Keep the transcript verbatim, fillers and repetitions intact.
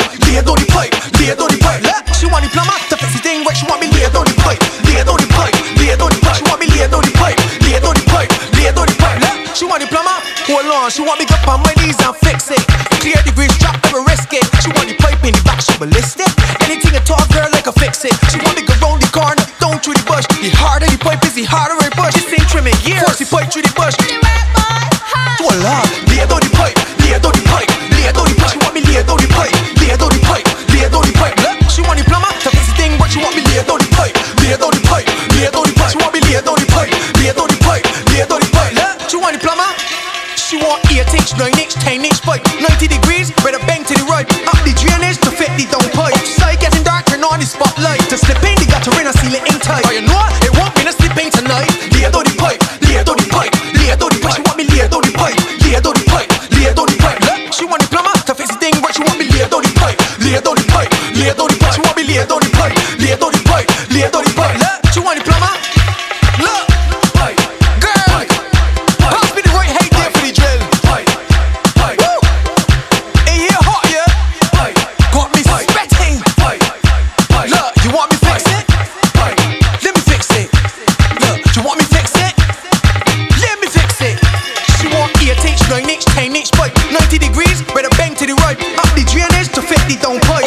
lay down the pipe, lay down the pipe. She want the plumber to fix the thing right. She want me lay down the pipe, lay down the pipe, lay down the pipe. She want me lay down the pipe, lay down the pipe, lay down the pipe. She want the plumber, hold on. She want me up on my knees and fix it. Clear the grease, drop never risk it. She want the pipe in the back, she ballistic. Anything a tall girl like a fix it. She want me go round the corner, down through the bush. The harder the pipe is, the harder the bush. This ain't trimming gears. Force the pipe through the bush. Voila, lay down the pipe, lay down the pipe, lay down the pipe. She want me lay down the pipe, lay down the pipe, lay down the pipe. She want the plumber to fix the thing, but she want me lay down the pipe, lay down the pipe, lay down the pipe. She want me lay down the pipe, lay down the pipe, lay down the pipe. She want the plumber. She want eight inch, nine inch, ten inch pipe, ninety degrees, better bang to the right. Up the drainage to fit the down pipe. Outside getting dark, turn on the spotlight. To slip in, they got to ring and seal it in tight. Oh, you know what? It won't be no slipping tonight. Lay down the pipe, lay down the pipe, lay down the pipe. She want me lay down the pipe, lay down the pipe, lay down the pipe. She want the plumber to fix the thing, but she want me lay down the pipe, lay down the pipe, lay down the pipe. She want me lay down the pipe, lay down the pipe, lay down the pipe. She want the plumber. Look, girl, pass me the right height there for the drill. Woo! Ain't here hot, yeah? Got me sweating. Look, you want me fix it? Let me fix it. Look, you want me fix it? Let me fix it. She want eight inch, nine inch, ten inch pipe, ninety degrees, better bang to the right. Up the drainage to fit the down pipe.